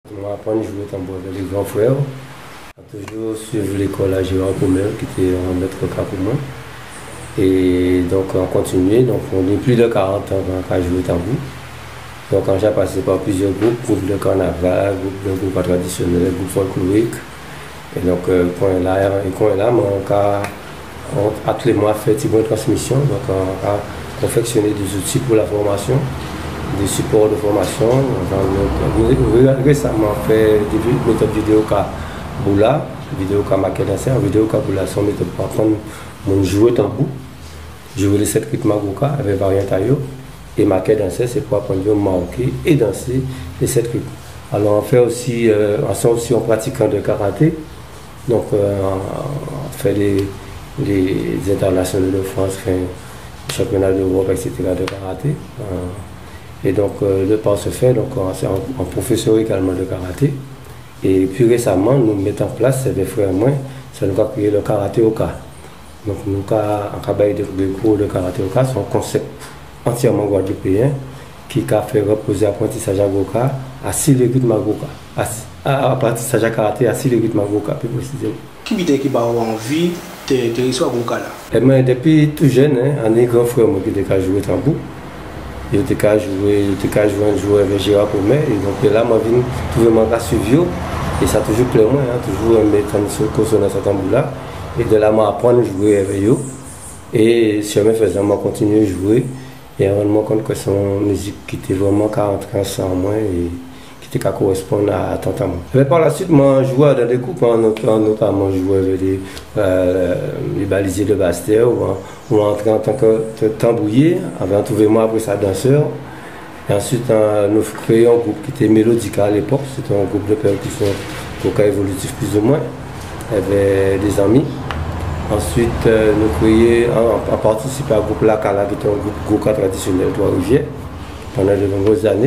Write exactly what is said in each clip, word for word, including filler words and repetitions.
Je m'apprends à jouer tambour avec les grands frères. J'ai toujours suivi l'école à Gérard Coumel, qui était un maître cas pour moi. Et donc on continue, donc on est plus de quarante ans à jouer tambour. Donc quand j'ai passé par plusieurs groupes, groupes de carnaval, groupes de groupes traditionnels, groupes folkloriques. Et donc quand on est là, quand on est là, on a tous les mois fait une bonne transmission, donc on a confectionné des outils pour la formation, des supports de formation. On a récemment fait des méthodes vidéo qu'a Boula, vidéo qu'a maquette danser, vidéo qu'a Boula, son méthode pour apprendre mon jouer tambour, jouer les sept rythmes Magoka avec variante ayo, et maquette danser, c'est pour apprendre à marquer et danser les sept rythmes. Alors on fait aussi, euh, on sont aussi en pratiquant de karaté, donc euh, on fait les, les internationaux de France, les championnats d'Europe, et cetera de karaté. Euh, et donc euh, le par se fait, donc c'est un, un professeur également de karaté. Et puis récemment, nous mettons en place, des frères moi, ça nous a créé le karaté Oka. Donc nous avons travaillé des cours de karaté Oka, c'est un concept entièrement guadeloupéen qui a fait reposer l'apprentissage à Goka à six rythmes à Goka. Apprentissage à karaté à six rythmes à Goka, plus précisément. Qui était qui a envie de réussir à Goka là? Eh bien, depuis tout jeune, hein, on est grand frère moi qui a joué tambour. Il a joué, il a joué un joueur avec Gérard Coumel. Et donc là, moi, je viens trouver mon gars suivi. Et ça a toujours plu moi, hein, toujours mettre une consonance à tambour là. Et de là, moi, apprendre à jouer avec eux. Et si je faisais, moi, continuer à jouer. Et on me rend compte que c'est une musique qui était vraiment quarante ans en moi et qui était correspondre à tant à moi. Mais par la suite, moi, je jouais dans des groupes, notamment je jouais avec les, euh, les balisiers de Bastère ou, ou entrer en tant que tambourier, avant de trouver moi après ça danseur. Et ensuite, euh, nous créons un groupe qui était Mélodica à l'époque, c'était un groupe de percussion vocal évolutif plus ou moins, avec des amis. Ensuite, euh, nous créons, on, on participé à un groupe Lakala, qui était un groupe Goka traditionnel de Trois-Rivières, pendant de nombreuses années.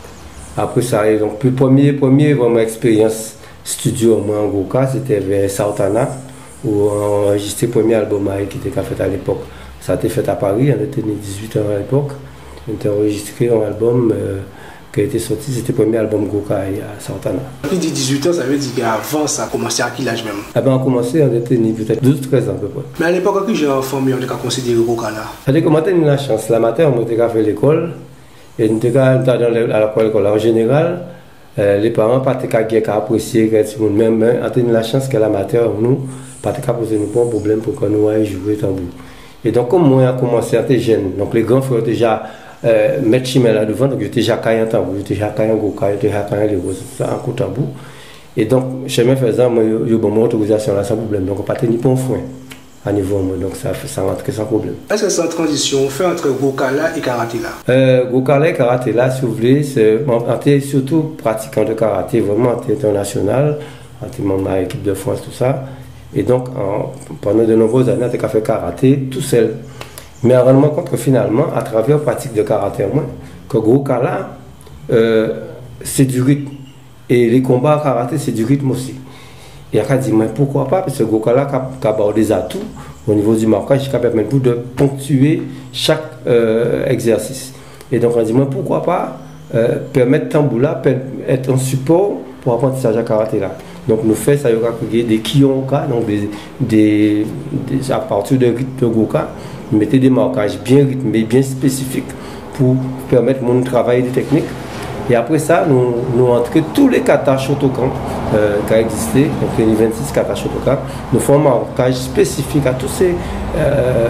Après ça, donc, puis premier, premier vraiment expérience studio moi en Goka, c'était vers Sautana, où on a enregistré le premier album qui était fait à l'époque. Ça a été fait à Paris, on était dix-huit ans à l'époque. On a enregistré un album euh, qui a été sorti, c'était le premier album Goka à Sautana. Depuis dix-huit ans, ça veut dire qu'avant ça a commencé à quel âge même? Ah ben, on a commencé, on était peut-être douze treize ans à peu près. Mais à l'époque, quand j'ai en famille, on a considéré Goka là? C'est-à-dire que moi, j'ai eu la chance. La matin, on a fait l'école. Et nous avons dans l'école en général. Euh, les parents n'ont pas apprécié que même, on a eu la chance que la matière, nous, pas posé nous pas un problème pour que nous ayons joué tambour. Et donc, comme moi, on a commencé à être jeune, donc les grands frères déjà euh, mettre chimé là devant, donc j'étais déjà caillé en tambour, j'étais déjà caillé en Goka, j'étais déjà caillé les roses, en coup tambour. Et donc, chemin faisant, moi, j'ai eu mon autorisation là sans problème, donc on n'a pas tenu pour un frein à niveau moi, donc ça, ça rentre sans problème. Est-ce que c'est en transition fait entre Goka là et karaté là? euh, Goka là et karaté là, si vous voulez, c'est surtout pratiquant de karaté, vraiment international, membre de l'équipe de France, tout ça. Et donc, en, pendant de nombreuses années, on a fait karaté tout seul. Mais on rend compte que finalement, à travers la pratique de karaté, moi, que Goka là, euh, c'est du rythme. Et les combats à karaté, c'est du rythme aussi. Et on a dit, mais pourquoi pas? Parce que Goka là a des atouts au niveau du marquage qui permet de ponctuer chaque euh, exercice. Et donc on a dit, mais pourquoi pas euh, permettre tambour là être un support pour apprentissage à karaté là. Donc nous faisons ça, il y a des kiyonka, donc des, des, des, à partir de rythme de Goka, nous mettons des marquages bien rythmés, bien spécifiques pour permettre mon travail de technique. Et après ça, nous, nous entrons tous les katas Shotokan euh, qui ont existé, donc les vingt-six katas Shotokan, nous faisons un marquage spécifique à tous ces, euh,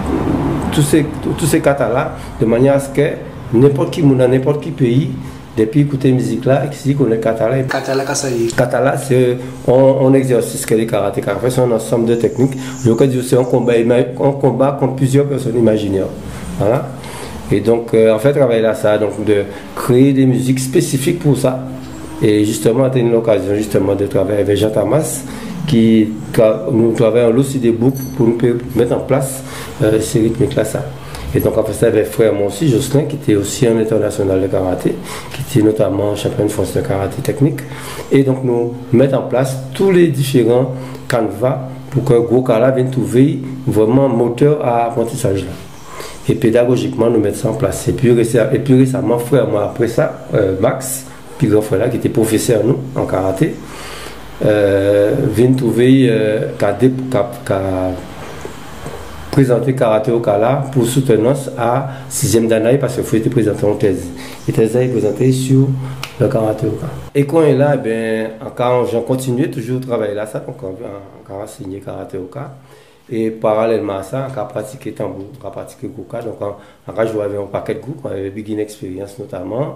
tous ces, tous ces katas-là, de manière à ce que n'importe qui, dans n'importe quel pays, depuis écouter la musique là, ici qu'on est katala. Katala, katala, c'est un, un exercice que les karatékas font, c'est un ensemble de techniques. Je veux dire, c'est un combat, un combat contre plusieurs personnes imaginaires. Voilà. Et donc, euh, en fait, travailler là, ça, donc de créer des musiques spécifiques pour ça. Et justement, on a eu l'occasion justement de travailler avec Jean Tamas, qui nous travaillons aussi des boucles pour nous mettre en place euh, ces rythmiques-là, ça. Et donc, on fait ça avec frère moi aussi, Jocelyn, qui était aussi un international de karaté, qui était notamment champion de France de karaté technique. Et donc, nous mettons en place tous les différents canevas pour que Goka vienne trouver vraiment moteur à apprentissage là. Et pédagogiquement, nous mettons ça en place. Et puis, et puis récemment, frère moi, après ça, euh, Max, plus grand frère là, qui était professeur nous en karaté, euh, vient trouver euh, qu'à présenter Karaté Okala pour soutenance à sixième d'année parce qu'il faut être présenté en thèse. Et thèse est présentée sur le Karaté Okala. Et quand il est là, ben, encore j'ai continué toujours à travailler là, ça, donc on a enseigné Karaté Okala. Et parallèlement à ça, on a pratiqué tambour, on a pratiqué Goka. Donc on a joué avec un paquet de groupes, on avait Begin Experience notamment.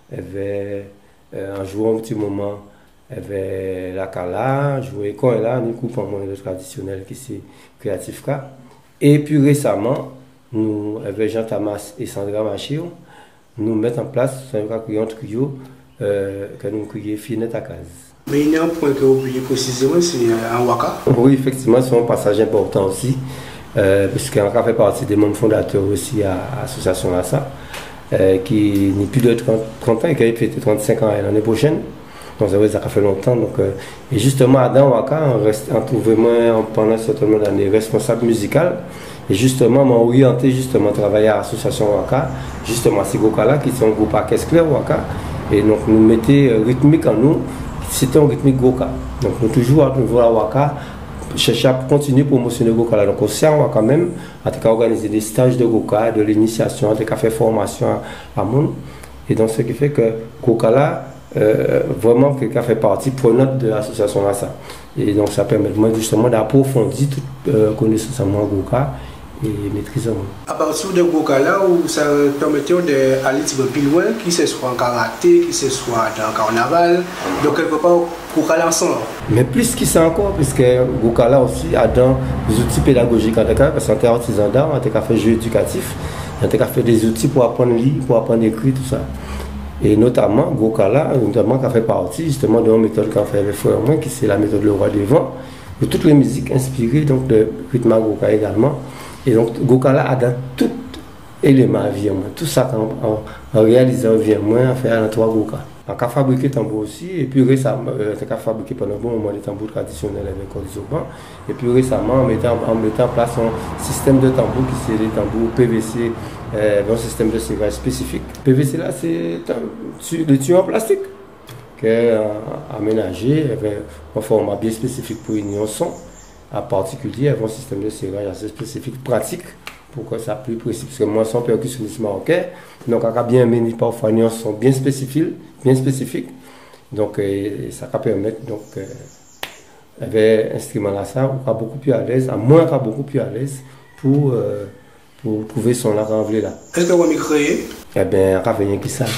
Avait, euh, en jouant un petit moment, il y avait la Kala, joué quand il est là, un groupe en moins traditionnel qui c'est Creative K. Et puis récemment, nous, avec Jean Tamas et Sandra Machio, nous mettons en place un trio euh, que nous crions Finette à case. Mais il y a un point que vous oubliez précisément, c'est en Waka. Oui, effectivement, c'est un passage important aussi, euh, parce qu'on fait partie des membres fondateurs aussi à l'association Assa, euh, qui n'est plus de trente ans et qui a fait trente-cinq ans l'année prochaine. Donc ça a fait longtemps. Donc, euh, et justement, à Dan Waka, on, reste, on trouve vraiment pendant un certain nombre d'années responsable musical. Et justement, m'a orienté justement travailler à l'association Waka, justement à Sigokala, qui sont un groupe orchestre clair Waka. Et donc nous mettons rythmique en nous, c'était un rythmique Goka. Donc nous toujours à nouveau à Waka, chercher à continuer à promotionner Gokala. Donc aussi à Waka même, on a organisé des stages de Goka, de l'initiation, on a fait formation à monde. Et donc ce qui fait que Gokala, Euh, vraiment quelqu'un fait partie prenante de l'association Assa. Et donc ça permet moi justement d'approfondir toute euh, connaissance en Goka et maîtrise en moi. À partir de Goka là, où ça permettait d'aller un petit peu plus loin, qui ce soit en karaté, qui ce soit dans le carnaval, donc quelque part Goka là ensemble. Mais plus qu'il ça encore, puisque Goka là aussi a dans des outils pédagogiques en tout cas, parce qu'on est artisan d'art, on a fait jeu éducatif, on a fait des outils pour apprendre à lire, pour apprendre à écrire, tout ça. Et notamment, Gokala, notamment, qui a fait partie justement de la méthode qu'on fait avec Frère Moi, qui c'est la méthode Le Roi des Vents, de toutes les musiques inspirées donc, de rythme Goka également. Et donc, Gokala a dans tout élément à vie, tout ça en, en réalisant vie moi, on fait à trois Goka. On a fabriqué tambour aussi, et puis récemment, euh, on a fabriqué pendant un bon moment les tambours traditionnels avec Cordisoban. Et puis récemment, on mettait en, mettait en place un système de tambour qui c'est les tambours P V C, euh, un système de serrage spécifique. P V C là, c'est le tuyau en plastique qui est aménagé avec un format bien spécifique pour une son, en particulier avec un système de serrage assez spécifique, pratique. Pourquoi ça plus précis? Parce que moi, je suis percussionniste marocain, donc on a bien amené parfois des sont bien spécifiques, bien spécifiques. Donc et, et ça va permettre donc euh, avec instrument là ça, on va beaucoup plus à l'aise, à moins qu'on beaucoup plus à l'aise pour euh, pour trouver son art enlevé là. Est-ce que vous m'y créez? Eh bien, on va venir qui ça.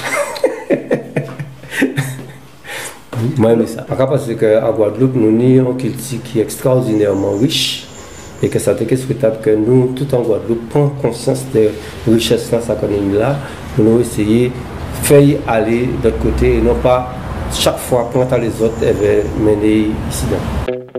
Moi, j'aime ça. Parce qu'en Guadeloupe, nous avons un culture qui est extraordinairement riche. Et que ça était souhaitable que nous, tout en Guadeloupe, prenions conscience de la richesse de cette économie-là, pour nous essayer de faire aller de l'autre côté et non pas chaque fois prendre les autres et mener ici.